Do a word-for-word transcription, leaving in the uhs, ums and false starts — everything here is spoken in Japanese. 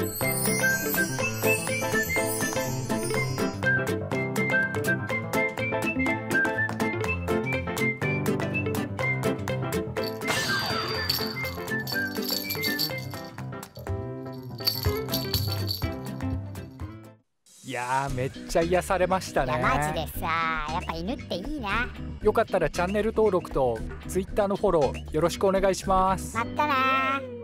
いやー、めっちゃ癒されましたね。 いやマジでさ、やっぱ犬っていいな。 よかったらチャンネル登録とツイッターのフォローよろしくお願いします。 まったなー。